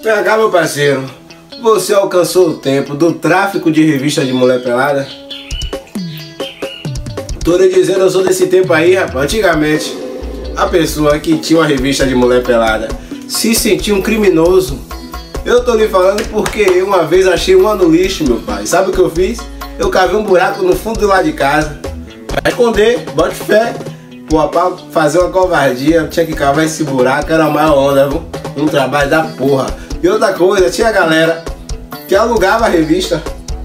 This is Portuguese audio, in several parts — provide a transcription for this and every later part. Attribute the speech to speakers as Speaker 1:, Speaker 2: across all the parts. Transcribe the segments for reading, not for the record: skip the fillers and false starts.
Speaker 1: Vem cá, meu parceiro. Você alcançou o tempo do tráfico de revista de mulher pelada? Tô lhe dizendo, eu sou desse tempo aí, rapaz. Antigamente, a pessoa que tinha uma revista de mulher pelada se sentia um criminoso. Eu tô lhe falando porque eu uma vez achei uma no lixo, meu pai. Sabe o que eu fiz? Eu cavei um buraco no fundo do lado de casa pra esconder, bote fé. Pô, pra fazer uma covardia, eu tinha que cavar esse buraco, era a maior onda, viu? Um trabalho da porra. E outra coisa, tinha galera que alugava a revista.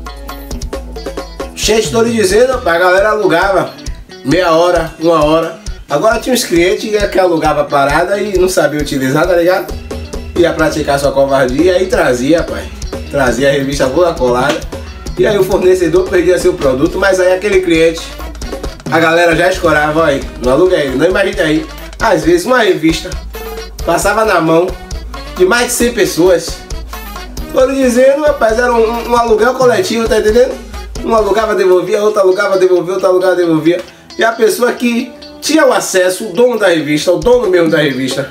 Speaker 1: Gente, estou lhe dizendo, a galera alugava meia hora, uma hora. Agora tinha uns clientes que alugava a parada e não sabia utilizar, tá ligado? Ia praticar sua covardia e aí trazia, pai. Trazia a revista toda colada. E aí o fornecedor perdia seu produto, mas aí aquele cliente, a galera já escorava, aí, não aluga ele, não imagine aí. Às vezes uma revista passava na mão de mais de 100 pessoas. Tô lhe dizendo, rapaz, era um aluguel coletivo, tá entendendo? Um alugava, devolvia, outro alugava, devolvia, outro alugava, devolvia. E a pessoa que tinha o acesso, o dono da revista, o dono mesmo da revista,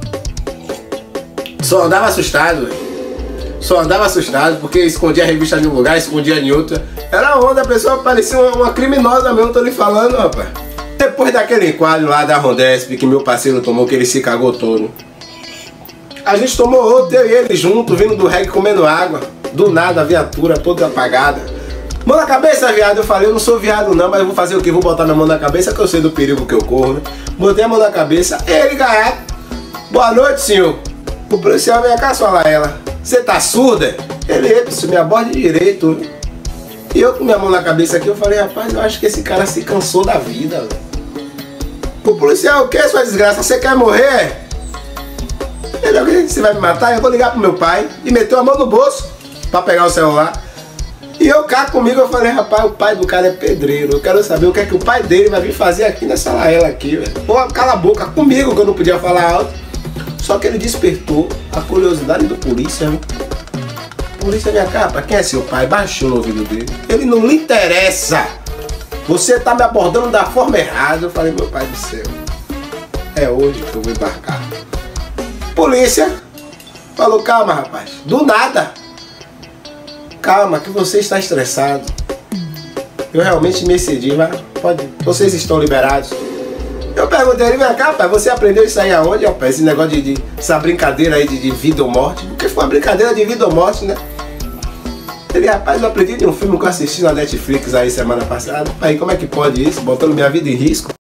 Speaker 1: só andava assustado, véio. Só andava assustado porque escondia a revista em um lugar, escondia em outro. Era onda, a pessoa parecia uma criminosa mesmo, tô lhe falando, rapaz. Depois daquele enquadro lá da Rondesp que meu parceiro tomou, que ele se cagou todo, a gente tomou outro, eu e ele junto, vindo do reggae comendo água. Do nada, a viatura toda apagada. Mão na cabeça, viado. Eu falei, eu não sou viado não, mas eu vou fazer o quê? Vou botar minha mão na cabeça, que eu sei do perigo que eu corro, né? Botei a mão na cabeça, ele, gaiato. Boa noite, senhor. O policial vem cá, sua Laela. Você tá surda? Ele, isso, me aborde direito. E eu com minha mão na cabeça aqui, eu falei, rapaz, eu acho que esse cara se cansou da vida, velho. O policial, o que, sua desgraça? Você quer morrer? Ele, você vai me matar? Eu vou ligar pro meu pai. E meteu a mão no bolso pra pegar o celular. E eu cá comigo, eu falei, rapaz, o pai do cara é pedreiro. Eu quero saber o que é que o pai dele vai vir fazer aqui nessa laela aqui, velho. Pô, cala a boca comigo, que eu não podia falar alto. Só que ele despertou a curiosidade do polícia, né? Polícia, minha capa, quem é seu pai? Baixou no ouvido dele. Ele, não lhe interessa. Você tá me abordando da forma errada. Eu falei, meu pai do céu, é hoje que eu vou embarcar. Polícia falou, calma, rapaz, do nada. Calma, que você está estressado. Eu realmente me excedi, mas pode, vocês estão liberados. Eu perguntei ele, vem cá, rapaz, você aprendeu isso aí aonde, rapaz? Esse negócio essa brincadeira aí de vida ou morte. Porque foi uma brincadeira de vida ou morte, né? Ele, rapaz, eu aprendi de um filme que eu assisti na Netflix aí semana passada. Aí como é que pode isso? Botando minha vida em risco.